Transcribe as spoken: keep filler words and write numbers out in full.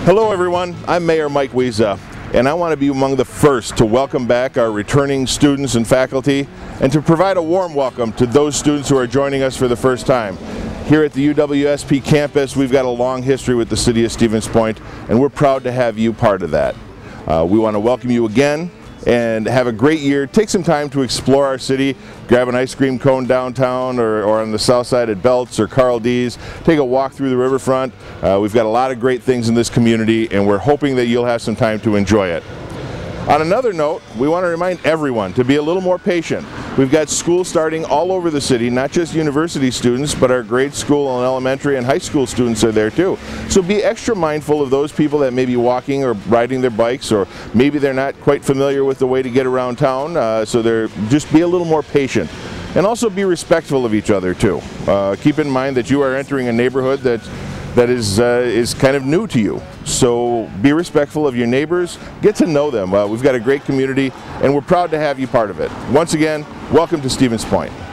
Hello everyone, I'm Mayor Mike Wiesa, and I want to be among the first to welcome back our returning students and faculty and to provide a warm welcome to those students who are joining us for the first time. Here at the U W S P campus, we've got a long history with the city of Stevens Point, and we're proud to have you part of that. Uh, we want to welcome you again and have a great year. Take some time to explore our city, grab an ice cream cone downtown or, or on the south side at Belts or Carl D's. Take a walk through the riverfront. Uh, we've got a lot of great things in this community, and we're hoping that you'll have some time to enjoy it. On another note, we want to remind everyone to be a little more patient. We've got school starting all over the city, not just university students, but our grade school and elementary and high school students are there too. So be extra mindful of those people that may be walking or riding their bikes, or maybe they're not quite familiar with the way to get around town, uh, so they're just be a little more patient. And also be respectful of each other too. Uh, keep in mind that you are entering a neighborhood that that is uh, is kind of new to you. So be respectful of your neighbors, get to know them. Uh, we've got a great community, and we're proud to have you part of it. Once again, welcome to Stevens Point.